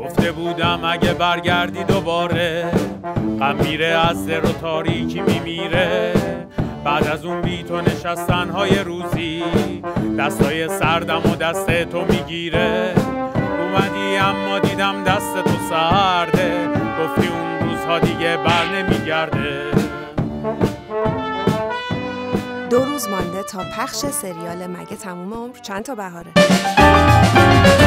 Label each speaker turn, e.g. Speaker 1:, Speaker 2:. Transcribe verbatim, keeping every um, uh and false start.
Speaker 1: گفته بودم اگه برگردی دوباره غم میره از سر و تاریکی میمیره. بعد از اون بی تو نشستنهای روزی دستای سردم و دست تو میگیره. اومدی اما دیدم دست تو سرده، گفتی اون روزها دیگه بر نمیگرده.
Speaker 2: دو روز مانده تا پخش سریال مگه تموم عمر چند تا بهاره.